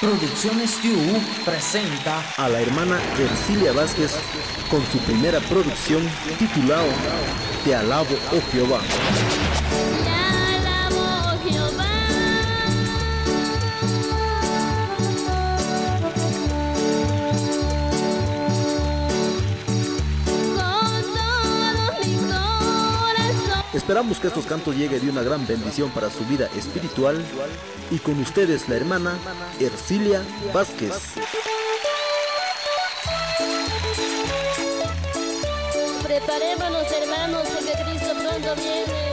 Producciones You presenta a la hermana Ercilia Vázquez con su primera producción titulado Te alabo, oh Jehová. Te alabo, Jehová. Con todo mi corazón. Esperamos que estos cantos lleguen de una gran bendición para su vida espiritual. Y con ustedes la hermana Ercilia Vázquez. Preparémonos, hermanos, porque Cristo pronto viene.